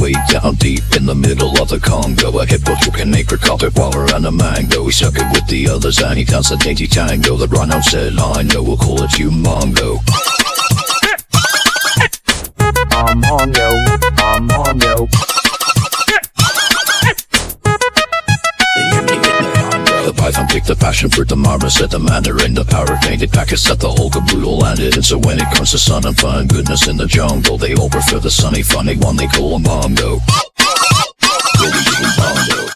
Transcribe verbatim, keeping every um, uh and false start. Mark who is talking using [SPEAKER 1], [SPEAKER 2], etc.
[SPEAKER 1] way down deep in the middle of the Congo. A hippo took an acre, called it water and a mango. He stuck it with the others and he danced a dainty tango. The rhino said, I know, we'll call it U M Bongo.
[SPEAKER 2] Um Bongo, um Bongo.
[SPEAKER 1] The python picked the passion fruit, the marmot said the mandarin, the power painted packets that the whole caboodle landed. And so when it comes to sun and fun, goodness in the jungle, they all prefer the sunny funny one they call a bongo. Really, U M Bongo.